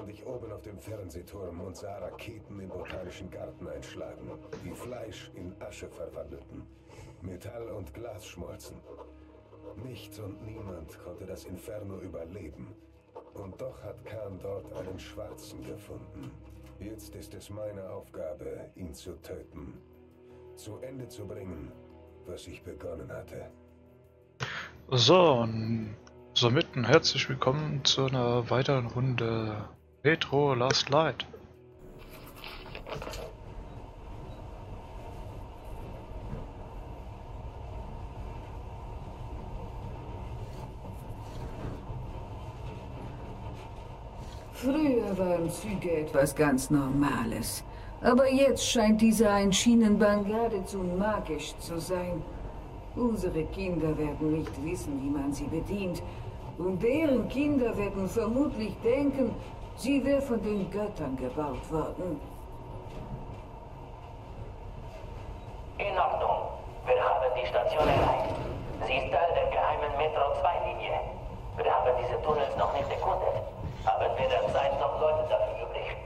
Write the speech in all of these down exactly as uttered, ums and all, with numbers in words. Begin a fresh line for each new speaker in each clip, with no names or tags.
stand ich oben auf dem Fernsehturm und sah Raketen im Botanischen Garten einschlagen, die Fleisch in Asche verwandelten, Metall und Glas schmolzen. Nichts und niemand konnte das Inferno überleben. Und doch hat Khan dort einen Schwarzen gefunden. Jetzt ist es meine Aufgabe, ihn zu töten. Zu Ende zu bringen, was ich begonnen hatte.
So, und somit ein herzlich willkommen zu einer weiteren Runde Retro Last Light.
Früher waren Züge etwas ganz Normales. Aber jetzt scheint diese Einschienenbahn geradezu magisch zu sein. Unsere Kinder werden nicht wissen, wie man sie bedient. Und deren Kinder werden vermutlich denken, sie wäre von den Göttern gebaut worden.
In Ordnung. Wir haben die Station erreicht. Sie ist Teil der geheimen Metro zwei Linie. Wir haben diese Tunnels noch nicht erkundet. Haben weder Zeit noch Leute dafür übrig.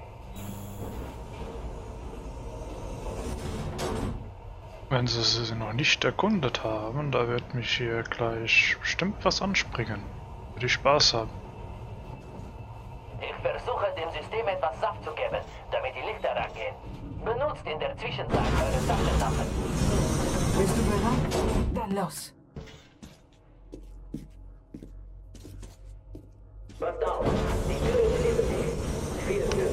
Wenn sie sie noch nicht erkundet haben, da wird mich hier gleich bestimmt was anspringen. Würde ich Spaß haben.
Ich versuche dem System etwas Saft zu geben, damit die Lichter angehen. Benutzt in der Zwischenzeit eure Taschenlampen.
Bist du bereit? Dann los.
Passt auf, die Tür ist neben sich. Viel Glück.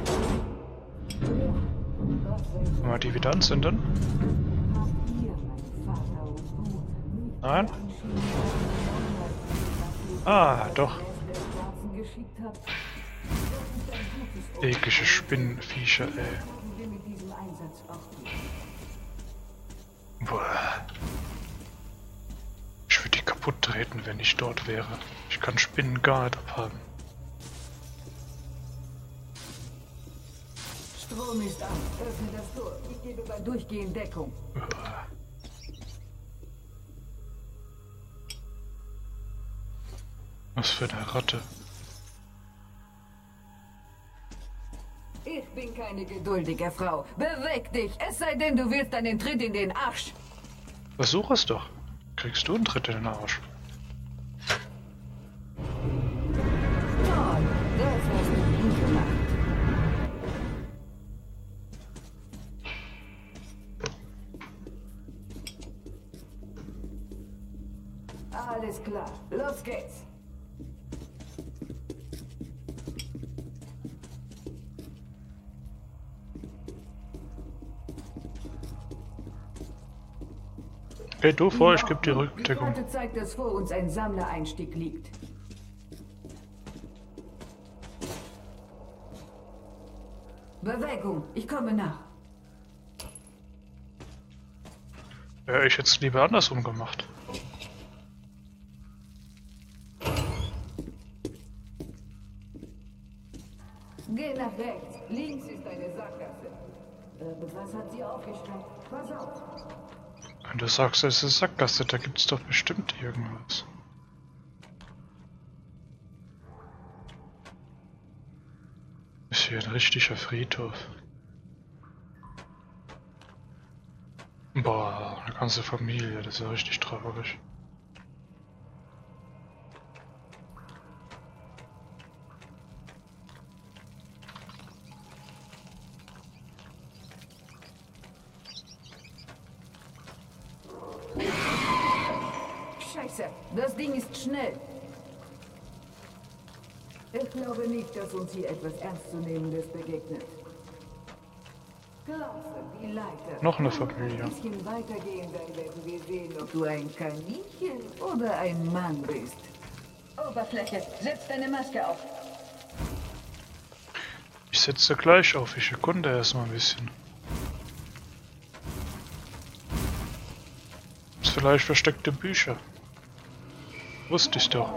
Mal die wieder anzünden? Nein? Ah, doch. Eklige Spinnenviecher, ey. Boah. Ich würde die kaputt treten, wenn ich dort wäre. Ich kann Spinnen gar nicht abhaben.
Strom ist an. Öffne das Tor. Ich gebe bei Durchgehen Deckung.
Uah. Was für eine Ratte.
Ich bin keine geduldige Frau. Beweg dich, es sei denn, du willst einen Tritt in den Arsch.
Versuch es doch. Kriegst du einen Tritt in den Arsch.
Toll, das hast du gut gemacht. Alles klar, los geht's.
Geh du vor, ich gebe die Rückendeckung.
Die Karte zeigt, dass vor uns ein Sammlereinstieg liegt. Bewegung, ich komme nach.
Ja, ich hätte es lieber andersrum gemacht.
Geh nach rechts. Links ist eine Sackgasse. Äh, was hat sie aufgeschreckt? Pass auf.
Wenn du sagst, es ist Sackgasse, da gibt's doch bestimmt irgendwas. Ist hier ein richtiger Friedhof. Boah, eine ganze Familie, das ist ja richtig traurig.
Scheiße, das Ding ist schnell. Ich glaube nicht, dass uns hier etwas Ernstzunehmendes begegnet. Klasse, die Leiter.
Noch eine Familie.
Ein bisschen weitergehen, dann werden wir sehen, ob du ein Kaninchen oder ein Mann bist. Oberfläche, setz deine Maske auf.
Ich setze gleich auf, ich erkunde erstmal ein bisschen. Ist vielleicht versteckte Bücher. Wusste ich doch.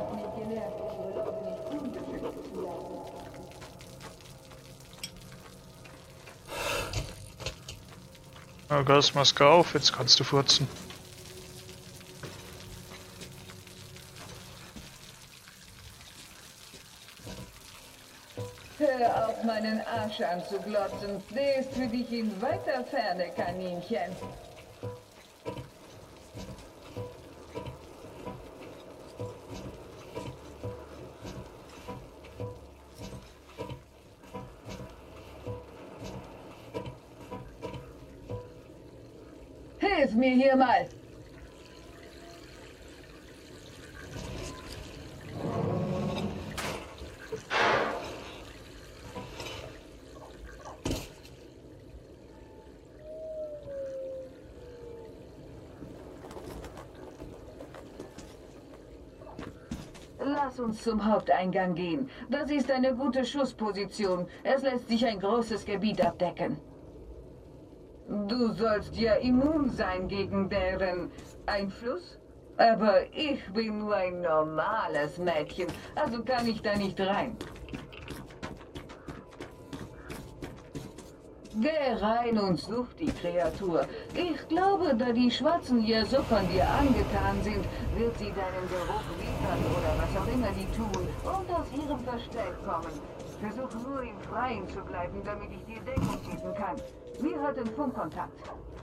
Na, Gasmaske auf, jetzt kannst du furzen.
Hör auf, meinen Arsch anzuglotzen. Der ist für dich in weiter Ferne, Kaninchen. Hilf mir hier mal. Lass uns zum Haupteingang gehen. Das ist eine gute Schussposition. Es lässt sich ein großes Gebiet abdecken. Du sollst ja immun sein gegen deren Einfluss? Aber ich bin nur ein normales Mädchen, also kann ich da nicht rein. Geh rein und such die Kreatur. Ich glaube, da die Schwarzen ja so von dir angetan sind, wird sie deinen Geruch liefern oder was auch immer die tun und aus ihrem Versteck kommen. Versuch nur im Freien zu bleiben, damit ich dir Deckung bieten kann. Wir hatten Funkkontakt.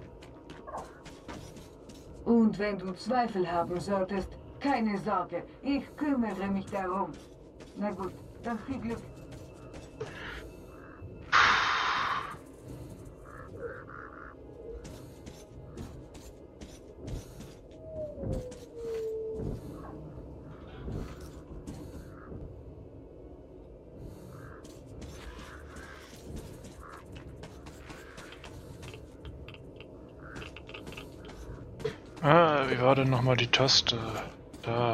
Und wenn du Zweifel haben solltest, keine Sorge, ich kümmere mich darum. Na gut, dann viel Glück.
Ah, wie war denn nochmal die Taste? Da.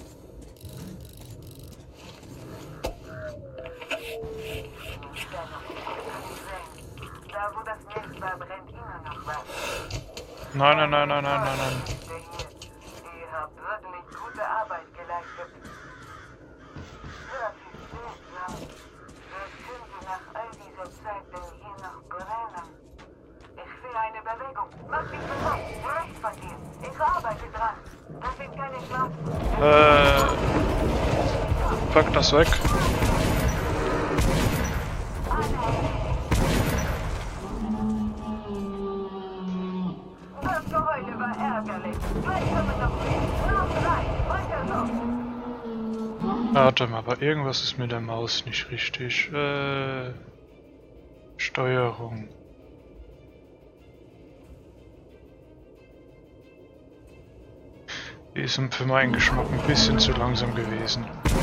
Da, wo das Nest war, brennt immer noch was.
Nein, nein, nein, nein, nein, nein, nein.
Ihr habt wirklich gute Arbeit geleistet. Das ist seltsam. Das könnte nach all dieser Zeit denn hier noch brennen. Ich sehe eine Bewegung. Mach dich bereit. Rechts von dir. Ich arbeite dran. Das sind keine Schwarzen.
Äh. Pack das weg.
Das Geheule war ärgerlich. Gleich kommen noch mehr. Noch drei. Weiter so.
Warte mal, aber irgendwas ist mit der Maus nicht richtig. Äh. Steuerung. Die ist für meinen Geschmack ein bisschen zu langsam gewesen.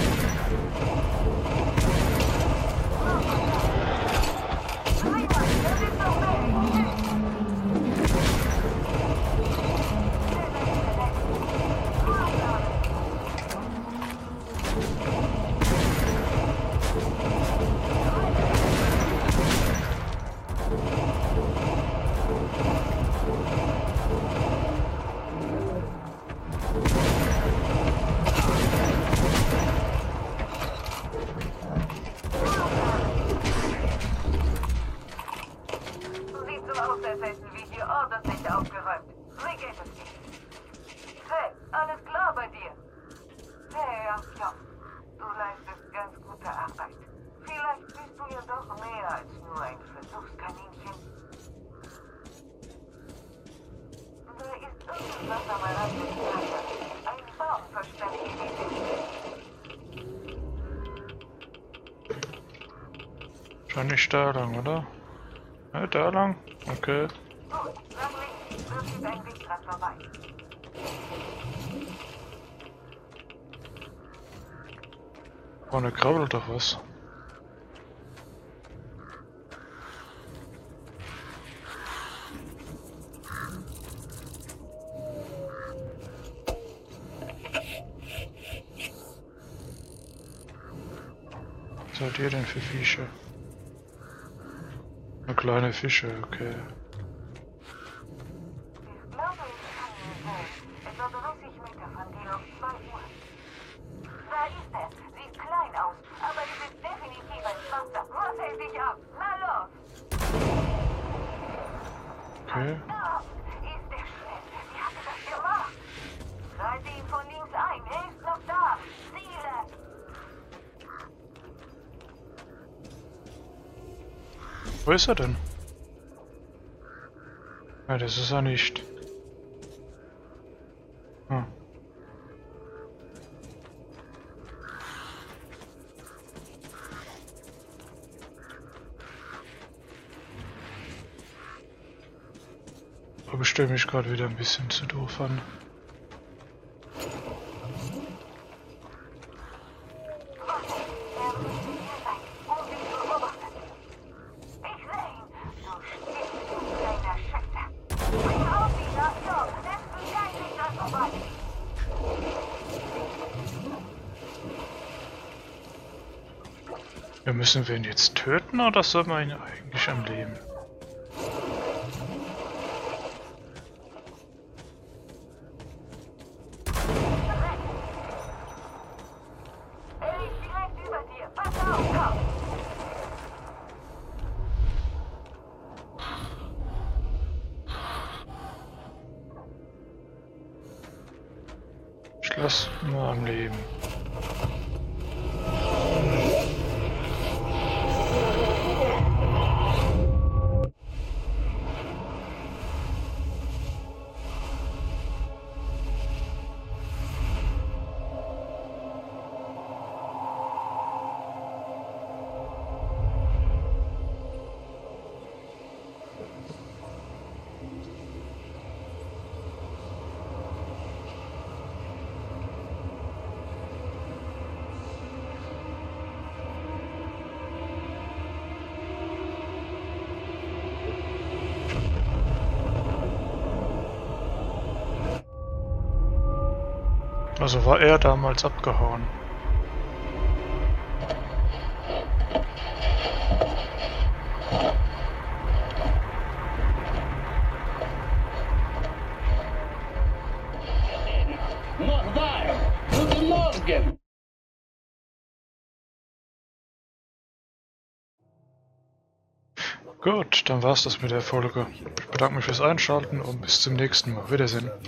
Schon nicht da lang, oder? Ja, da lang? Okay. Vorne krabbelt doch was. Was seid ihr denn für Viecher? Eine kleine Fische, okay.
Ich glaube, ich kann ihn sehen. Etwa dreißig Meter von dir um zwei Uhr. Da ist er. Sieht klein aus, aber es ist definitiv ein Schwarzer. Was hält dich ab? Na los!
Okay.
Da ist der schnell. Wie hat er das gemacht? Reite ihn von links ein. Er ist noch da. Ziele!
Wo ist er denn? Ja, das ist er nicht. Hm. Aber ich stelle mich gerade wieder ein bisschen zu doof an. Ja, müssen wir ihn jetzt töten oder soll man ihn eigentlich am Leben? Ich lass nur am Leben. Also war er damals abgehauen.
Guten Morgen!
Gut, dann war's das mit der Folge. Ich bedanke mich fürs Einschalten und bis zum nächsten Mal. Wiedersehen.